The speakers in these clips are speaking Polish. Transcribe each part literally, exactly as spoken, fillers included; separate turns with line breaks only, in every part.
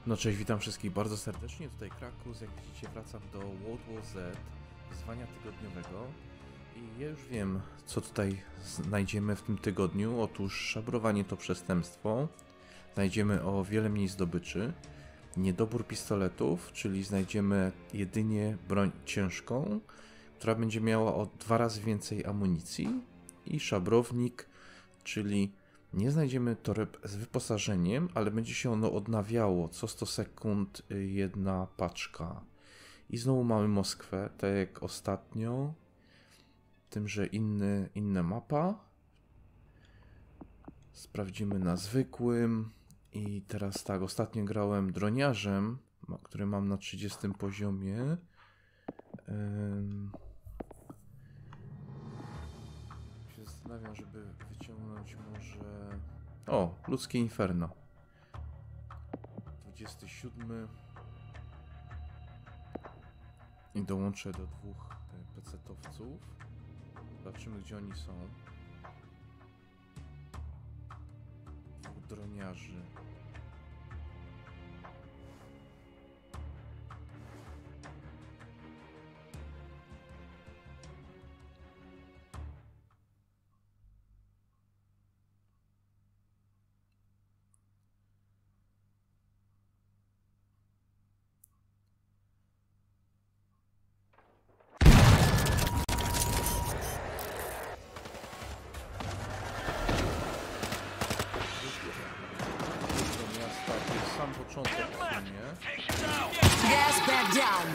No cześć, witam wszystkich bardzo serdecznie, tutaj Krakus, jak widzicie wracam do World War Z, wyzwania tygodniowego i ja już wiem, co tutaj znajdziemy w tym tygodniu. Otóż szabrowanie to przestępstwo, znajdziemy o wiele mniej zdobyczy, niedobór pistoletów, czyli znajdziemy jedynie broń ciężką, która będzie miała o dwa razy więcej amunicji, i szabrownik, czyli nie znajdziemy toreb z wyposażeniem, ale będzie się ono odnawiało co sto sekund jedna paczka. I znowu mamy Moskwę, tak jak ostatnio, tym, że inny, inna mapa. Sprawdzimy na zwykłym. I teraz tak, ostatnio grałem droniarzem, który mam na trzydziestym poziomie. Um, się zastanawiam, żeby wyciągnąć może... O, ludzkie inferno. dwudziesty siódmy. I dołączę do dwóch pecetowców. Zobaczymy, gdzie oni są. Dwóch droniarzy. Sam początek w sumie.
Gas back down.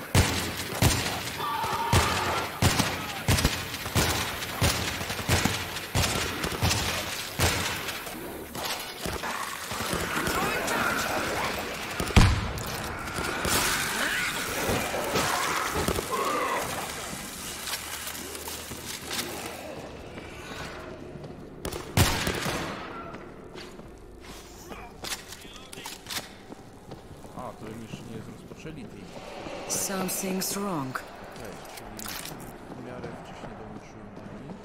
Something's wrong.
Okay, czyli w miarę wcześniej dołączyłem do nich.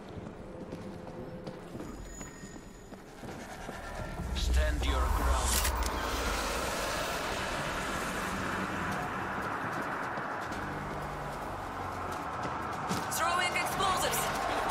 Stand your ground.
Throwing explosives.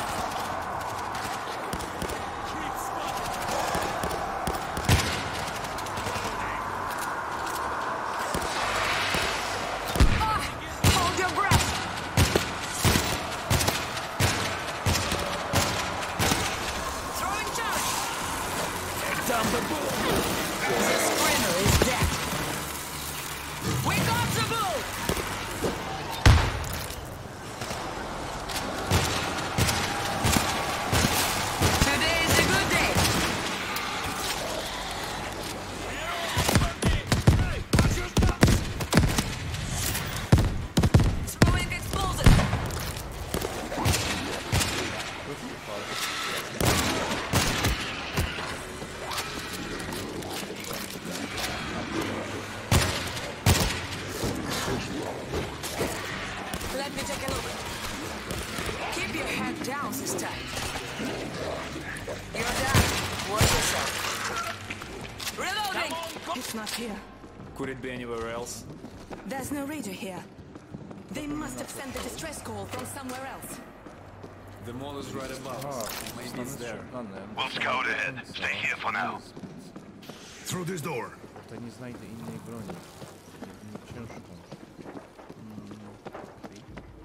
Could it be anywhere else?
There's no radio here. They must have sent the distress call from somewhere else.
The mall is right above.
Aha,
Maybe it's there.
We'll scout ahead. Stay here for now. Through this door.
To nie znajdę innej broni. Jedynie ciężką. Hmm, okay.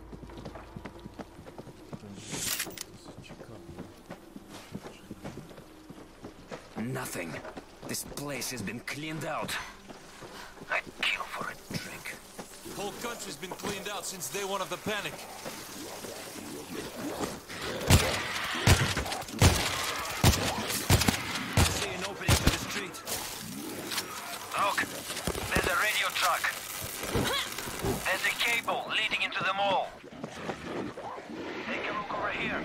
To jest ciekawe.
Nothing. This place has been cleaned out.
I'd kill for a drink.
The whole country's been cleaned out since day one of the panic.
I see an opening to the street. Look, there's a radio truck. There's a cable leading into the mall. Take a look over here.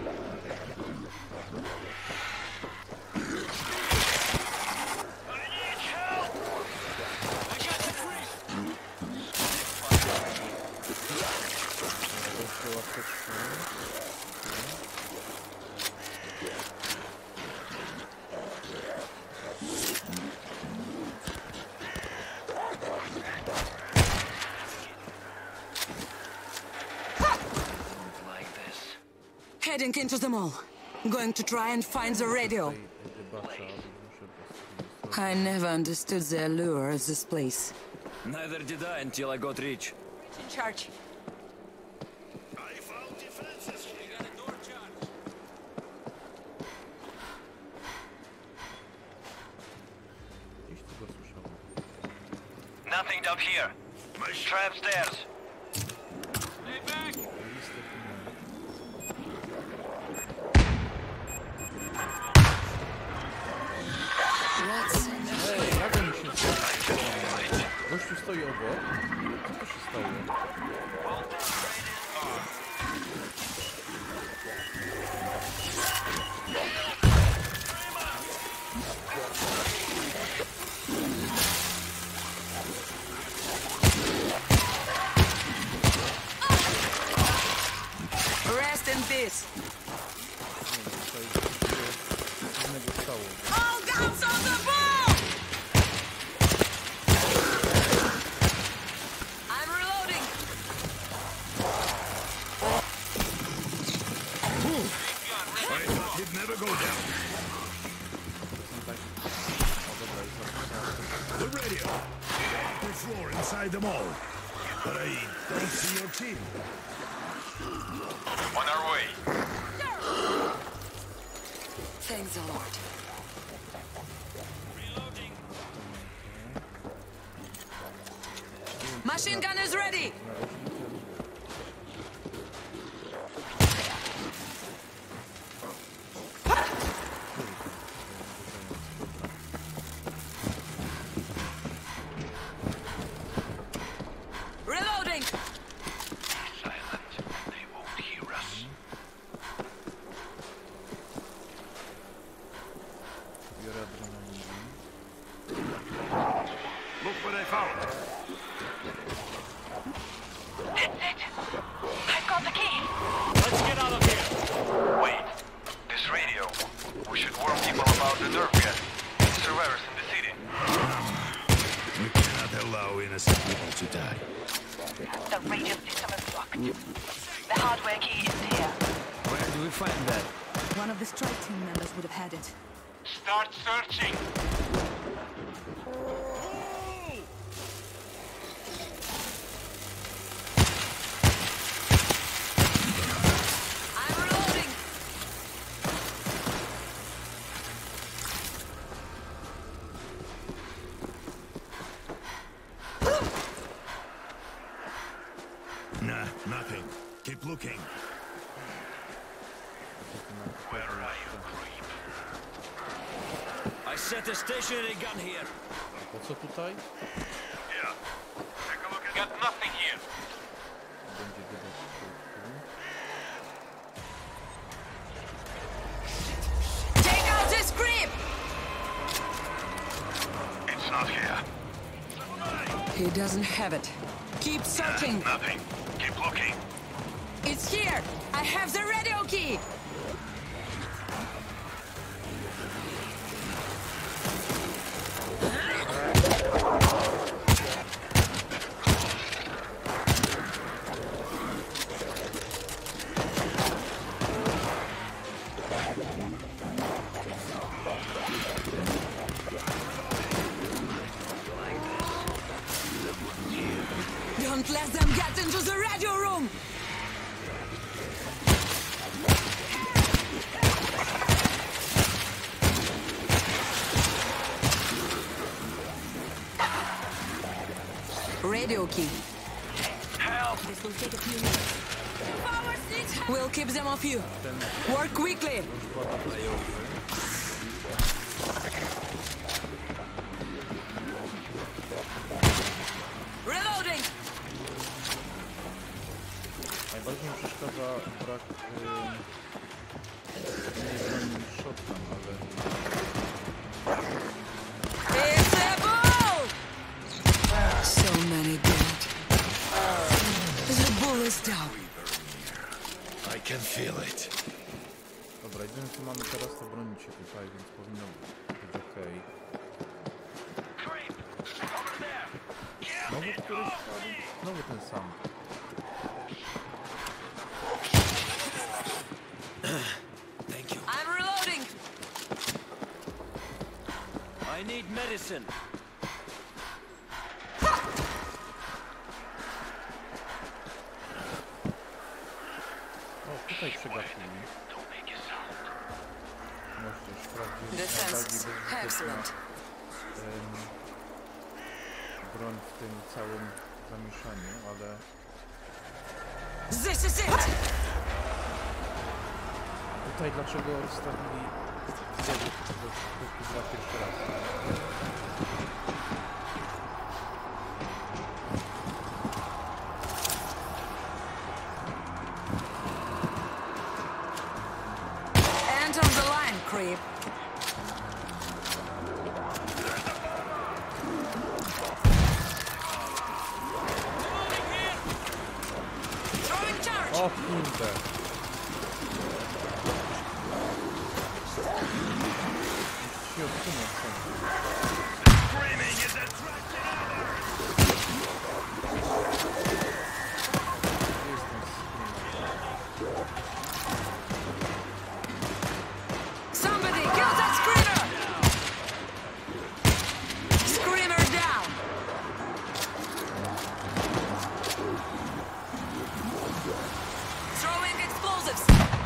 Heading into the mall. Going to try and find the radio.
Tutaj debacza, ale muszę po prostu...
I never understood the allure of this place.
Neither did I until I got rich.
In charge.
Gdzieś tu go słyszałem.
Nothing down here. Try upstairs.
Stay back!
Listy tunelu.
Let's...
Ej, jak oni się stało? Gościu stoi obok. Co tu się stało?
Rest in peace.
Nie wiem, tutaj coś innego stało.
All guns on the ball! I'm reloading.
He'd never go down.
O dobra, jest napisane.
The radio. The floor inside the mall. But I don't see your team.
On our way.
Thanks a lot. Machine gun is ready. Reloading.
Silent. They won't hear us.
Biorę adrenalinę.
Look what I found.
I've got the key.
Let's get out of here!
Wait. This radio. We should warn people about the nerve gas. Survivors in the city.
We cannot allow innocent people to die.
The radio system is blocked. The hardware key is here.
Where do we find that?
One of the strike team members would have had it.
Start searching.
I'm reloading.
Nah, nothing. Keep looking.
Where are you, creep?
I set a stationary gun here.
Po co tutaj?
Yeah. Take a look at Got nothing here.
Będzie wydać
Take out this creep.
It's not here.
He doesn't have it. Keep searching.
Nothing. Keep looking.
It's here. I have the radio key. Don't let them get into the radio room. Radio key.
Help!
This will take a few minutes. We'll keep them off you. Work quickly. Reloading.
Najbardziej mi przeszkadza brak yy, nie broni shotgun, ale
It's a bull! So many dead. The bull is down.
I can feel it.
dobra, jedyne co mamy teraz to bronić się tutaj, więc powinno być okej. Znowu któryś padł? Znowu ten sam.
medicine.
O, tutaj przegapili. Możecie sprawdzić
Defenses.
najbardziej bezużyteczną
Excellent.
em, broń w tym całym zamieszaniu, ale
This is it!
tutaj dlaczego rozstawili znowu chyba pierwszy raz.
And on the line, creep. Throwing charge!
O kurde! Się odsunąć stąd.
Screaming is attracting others!
Gdzie jest ten screamer?
Somebody kill that screamer! Screamer down! Throwing explosives!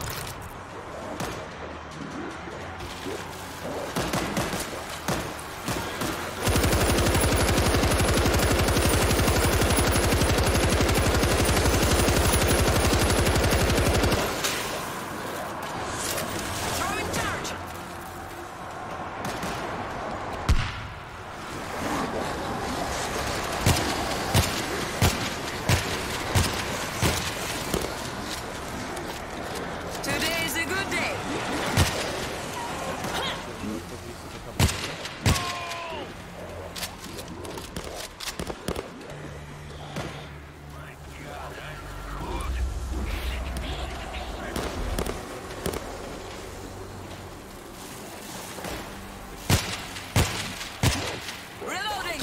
Throwing charge! Today is a good day. Reloading!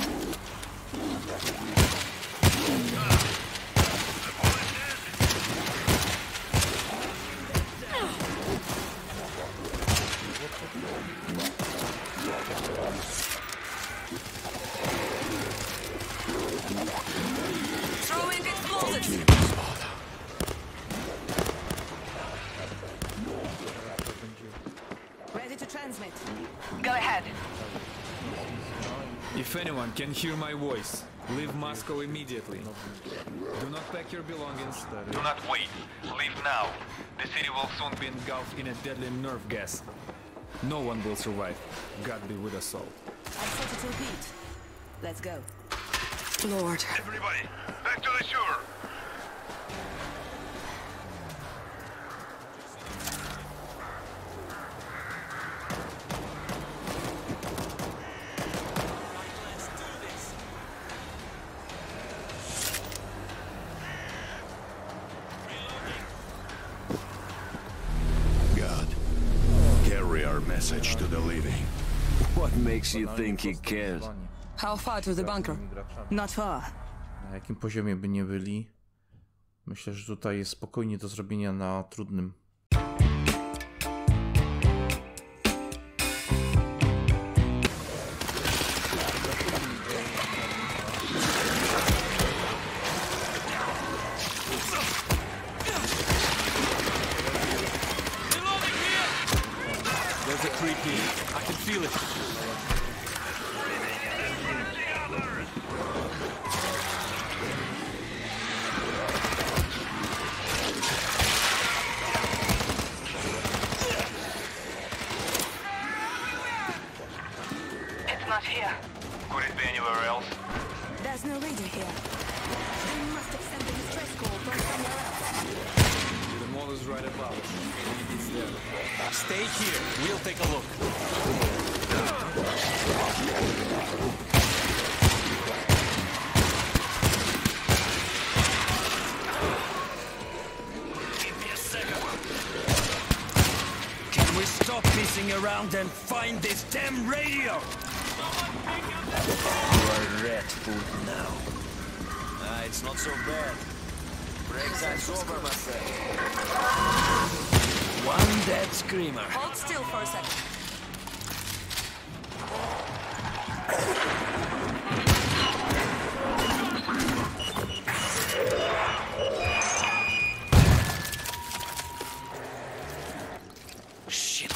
Throwing explosives! Ready to transmit.
Go ahead.
If anyone can hear my voice, leave Moscow immediately. Do not pack your belongings.
Do not wait. Leave now.
The city will soon be engulfed in a deadly nerve gas. No one will survive. God be with us all.
I've set it to beat. Let's go. Lord.
Everybody, back to the shore! God, carry our message to the living.
What makes you think he cares?
How far to the bunker? Not far.
Na jakim poziomie by nie byli, myślę, że tutaj jest spokojnie do zrobienia na trudnym.
There's a creep here. I can feel it.
It's not here.
Could it be anywhere else?
There's no radio here. They must have sent the distress call from somewhere else.
The mall is right above us. Maybe it's there.
Stay here. We'll take a look.
Give me a second.
Can we stop pissing around and find this damn radio? You are rat food now. Ah, it's not so bad. Break that over, myself. One dead screamer.
Hold still for a second.
Shit.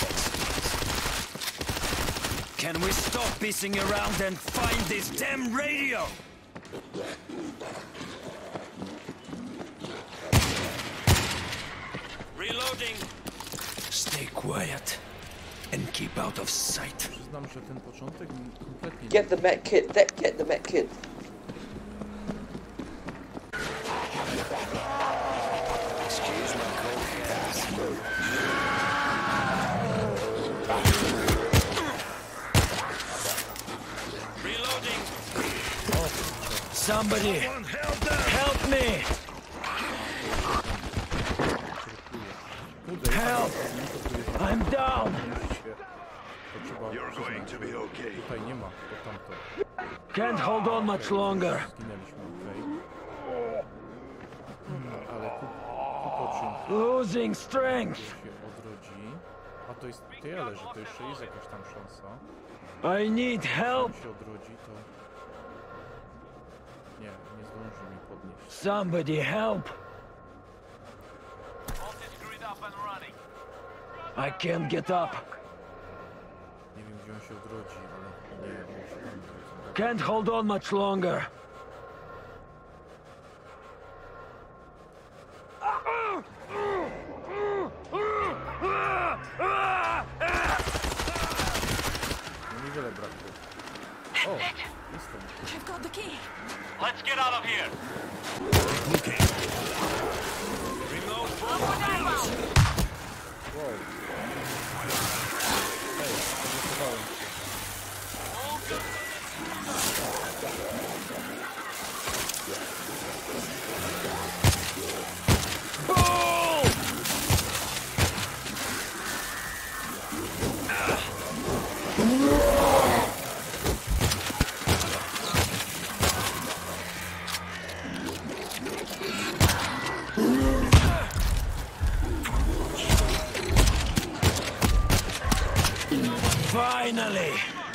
Can we stop pissing around and find this damn radio? Reloading. Stay quiet and keep out of sight.
Przyznam, że ten początek mi kompletnie
Get the med kit. Get, get the med kit.
Excuse my cold hands. Reloading. Somebody help me. Help! I'm down!
You're going to be okay.
Tutaj nie ma, to tamto.
Can't hold on much longer.
Zginęliśmy, okej. Hmm, ale ku, ku poczynku
Losing strength.
się odrodzi. A to jest tyle, że to jeszcze jest jakaś tam szansa.
I need help.
Jak się odrodzi, to... Nie, nie zdąży mi podnieść.
Somebody help. I can't get up.
Nie wiem, gdzie on się odrodzi, ale nie, on się tam odrodzi.
Can't hold on much longer.
No niewiele brakuje. O, jestem.
I've got the key.
Let's get out of here.
Wow. Hej, zablokowałem się.
Finally!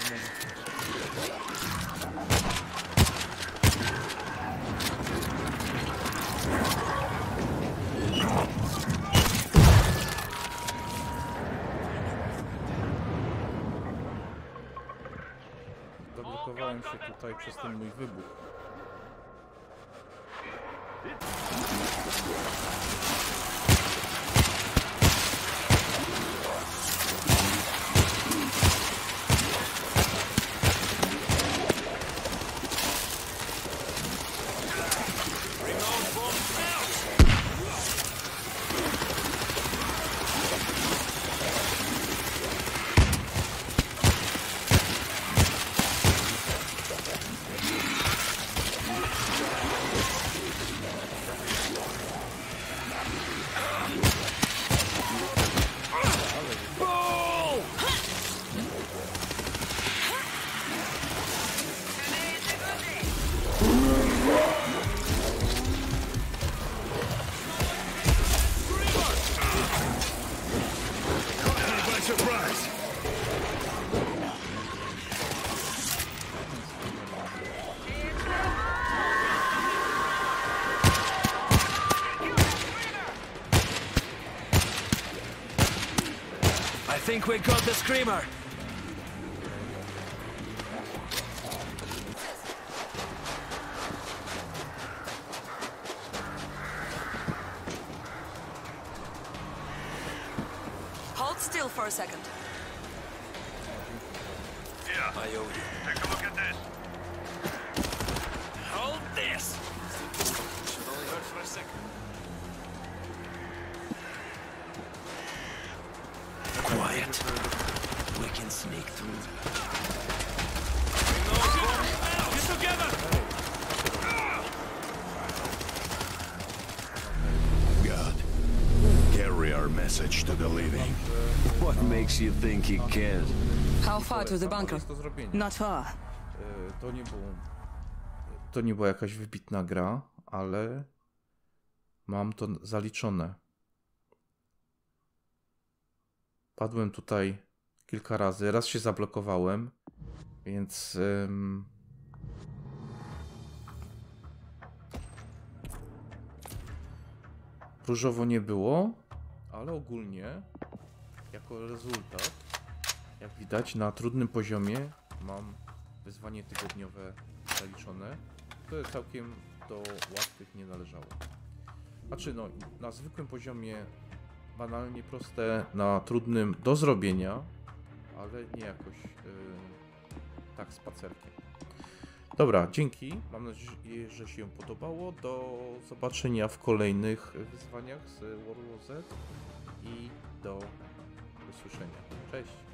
Zablokowałem się tutaj przez ten mój wybuch.
I think we got the screamer.
Hold still for a second.
Yeah,
I owe you.
take a look at this.
Hold this. Should only hurt for a second. Quiet. We can sneak through.
Get together!
God. Carry our message to the living.
What makes you think he cares?
How far to the bunker?
Jest do zrobienia.
Not far.
E, To nie było... To nie była jakaś wybitna gra, ale... Mam to zaliczone. Padłem tutaj kilka razy. Raz się zablokowałem. Więc... Ym... Różowo nie było, ale ogólnie, jako rezultat, jak widać, na trudnym poziomie mam wyzwanie tygodniowe zaliczone, które całkiem do łatwych nie należało. Znaczy, no, na zwykłym poziomie banalnie proste, na trudnym do zrobienia, ale nie jakoś yy, tak spacerkiem. Dobra, dzięki. Mam nadzieję, że się podobało. Do zobaczenia w kolejnych wyzwaniach z World War Z i do usłyszenia. Cześć!